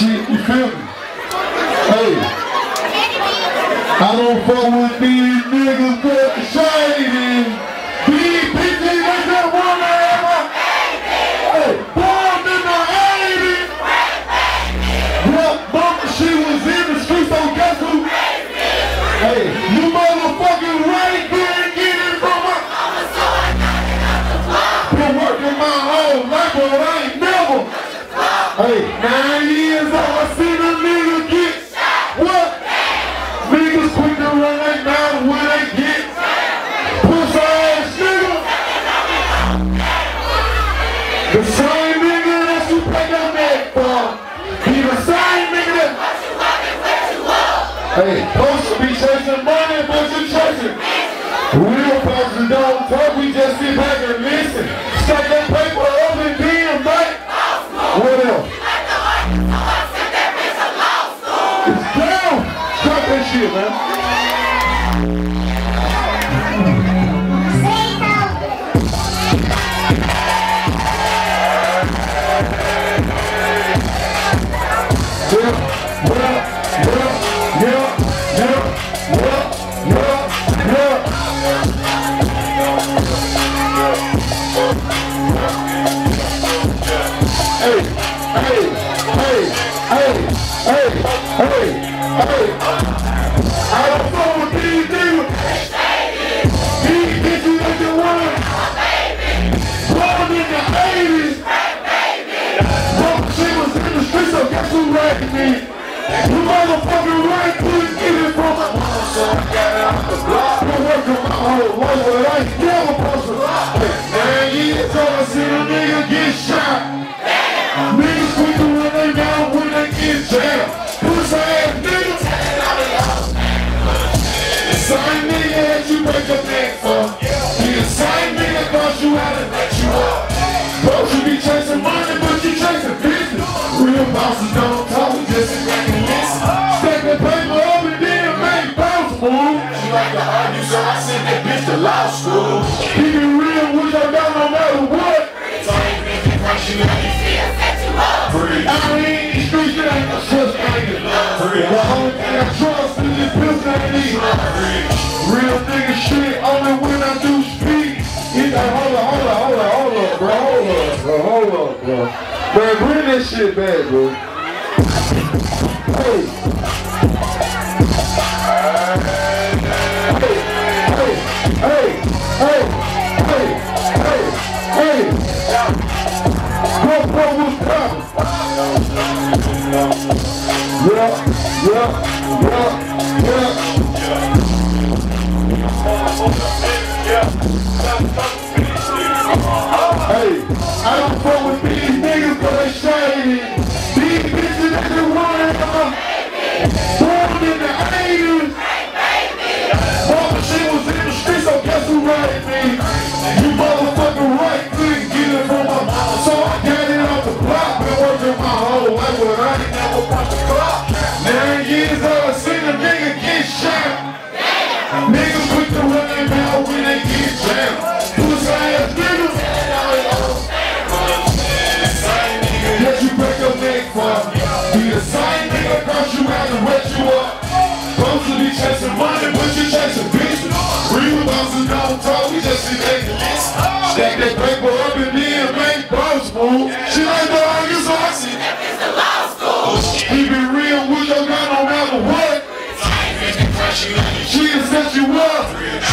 shit, you feel me? Hey, I don't fuck with these niggas that shady. These bitches that just wanna have a hey, born in the 80s. Well, mama, she was in the streets, so guess who? Hey, you motherfucking right there get it from her. Been working my whole life, but I ain't never. Hey, 9 years old, I seen a nigga get what? Niggas quick to run that mouth when they get pussy ass nigga. The same nigga that you pay your neck for. He the same nigga that hey, supposed to be chasing money, but you chasing. Real folks who don't talk, we just sit back and listen. Stack that paper up and then, mate. What else? It's down. Stop that shit, man. I don't fuck with these niggas. These bitches that you want. Born in the 80s. Mama, she was in the streets, so guess who ragged me? You motherfucking right, couldn't get it from my mama, so I got it off the block. Been working my whole life, but I ain't never supposed to. 9 years old, I seen a nigga get shot. Niggas quick to run they down when they get jammed. Pussy ass nigga. The same nigga that you break your neck for. He the same nigga thought you had to let you up. Supposed to be chasing money, but you chasing business. Real bosses don't talk, we just sit back and listen. Stack that paper up and then make bounce move. She like to argue, so I sent that bitch to law school. Keep it real with your dog no matter what. So I ain't making crush you like you feel set you up. I ain't in the streets, it ain't no such thing as love. The only thing I trust is this pills that I need. Real nigga shit, only when I do speak. Hold up, bro. Man, bring that shit back, bro. Hey. Bro, what's poppin'? Hey, I don't fuck with these niggas cause they shady. These bitches that you want born in the 80s. Mama, she was in the streets, so guess who raised me? You motherfucking right, couldn't get it from my mama, so I got it off the block. Been working my whole life, but I ain't never punch the clock. 9 years old, I seen a nigga get shot. Niggas quick to run their mouth when they get jammed. Pussy ass niggas. That you break your neck for. Be the same nigga cross you out and wet you up. Supposed to be chasing money, but you chasing business. Real bosses don't talk, we just sit back and listen. Stack that paper up and then make boss move. She like the argues, so I see that bitch to law school. Keep it real with your gun no matter what. She can set you up.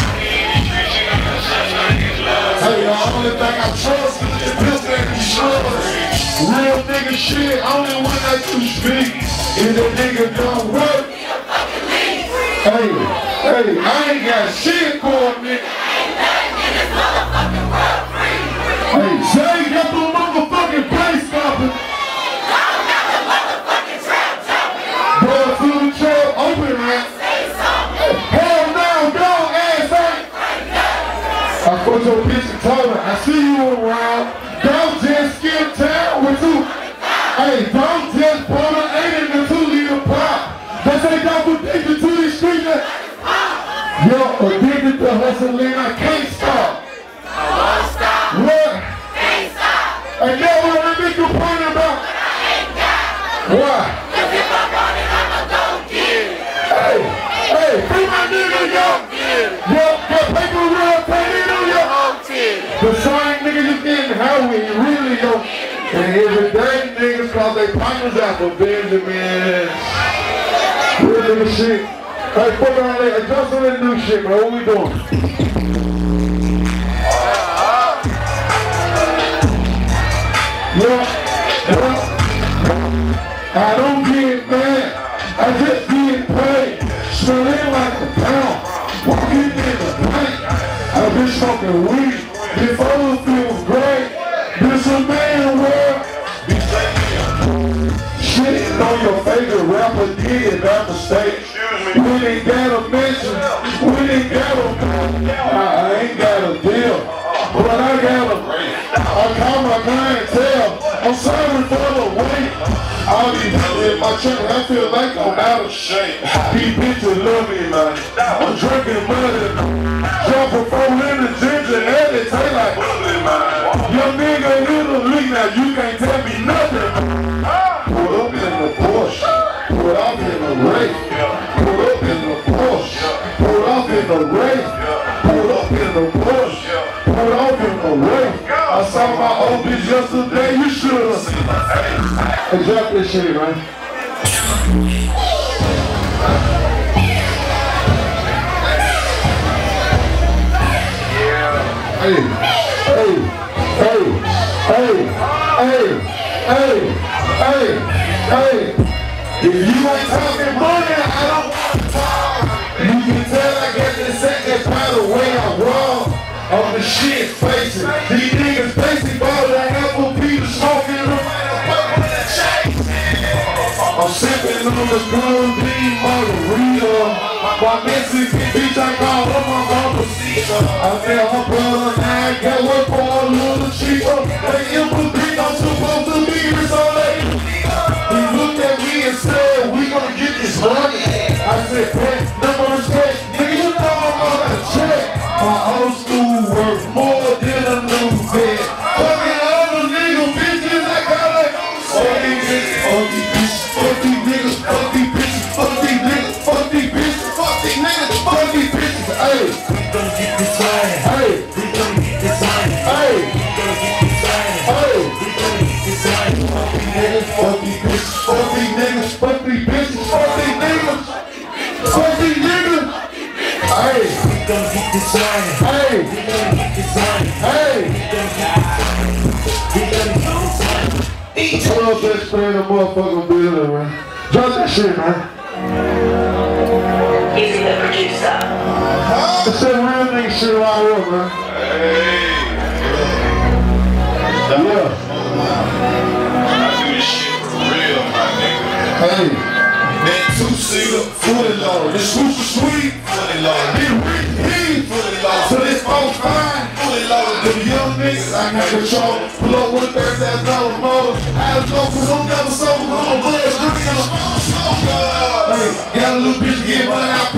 Hey, the only thing I trust is this bitch that you trust. Real nigga shit, only when I do speak. If that nigga don't work, hey, I ain't got shit for me. Hey, Zay got the motherfucking place stopping. Boy, through the trap, open rap. Hell no, go ass ain't. I put your bitch and told her, I see you around. Don't just skip town with you. Hey, don't just put an 8 in the 2-liter pop. They say don't put addicted to these streets. Yo, addicted to hustling, I can't stop. I won't stop. What? Can't stop. And now what I make a point about? But I ain't got. Why? paper real, take it on your the same nigga you getting high with, you really don't. And everyday niggas cause they partners out for Benjamin. Real nigga shit. Hey, fuck around there, adjust on that new shit, bro. What we doing? I don't get mad, I just get paid. Smelling like a pound, walking in the paint. I've been smoking weed before it feels great. This a man world. Shitting on your favorite rapper did by mistake. We ain't got a mention, we ain't got a I ain't got a deal, but I got I call my clientele. I'm sorry for the wait. All these people in my truck, I feel like I'm out of shape. These bitches love me, man. I'm drinking money. Jump a 4 in the ginger, and it taste like young nigga in the league now, you can't tell me nothing. Put up in the Porsche, put off in the race. Put up in the Porsche, put off in the race. Put up in the Porsche, put off in the race. I saw my old bitch yesterday, you should've seen her. Hey, drop this shit, man. Hey, hey, hey, hey, hey, hey, hey. If you ain't talking money, I don't want to talk. You can tell I got this second by the way I walk. On the shit facing. These niggas basic ball the apple Peter smoking I'm sipping on the blue bean margarita. My Mexican bitch, I call her my mamacita. I feel her brother and I got one for a little cheaper. They infantry, I'm supposed to be this all day. He looked at me and said, we gonna get this money. I said, pet, number respect, nigga, you know I'm on a check. My old school worth more than a new bed. Fucking other nigga bitches, I got like, fuck these bitches, fuck these niggas, fuck these bitches, fuck these niggas, fuck these bitches, fuck these niggas, fuck these bitches. Hey, we gon' get this money. Hey, we gon' get this money. Hey, we gon' get this money. Hey, we gon' get this money. Fuck these niggas, fuck these bitches, fuck these niggas, fuck these bitches, fuck these niggas, fuck these niggas. Hey, we gon' get this money. Hey, we gon' get this money. Hey, we gon' get this money. We gon' get this money. Hold up, let's play the motherfucking building, man. Drop that shit, man. Easy the producer. It's that real nigga shit right here, man. Hey. Yeah. I do this shit for real, my nigga. Hey. That two-seater, fully loaded. This super sweet, fully loaded. This rich heat, fully loaded. So this folks fine, fully loaded. Them young niggas, I got control. Pull up with $30,000 motor. I was going for some never sold. I'm a blood drinking. Hey, got a little bitch to get money out.